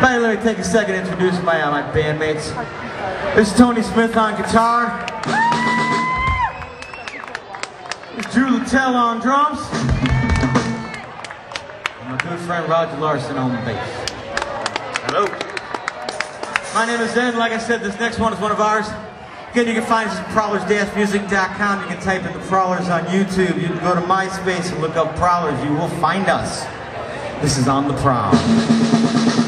Hey, let me take a second to introduce my bandmates. This is Tony Smith on guitar. This is Drew Littell on drums. And my good friend Roger Larson on bass. Hello. My name is Ed. Like I said, this next one is one of ours. Again, you can find us at prowlers-music.com. You can type in the Prowlers on YouTube. You can go to MySpace and look up Prowlers. You will find us. This is On the Prowl.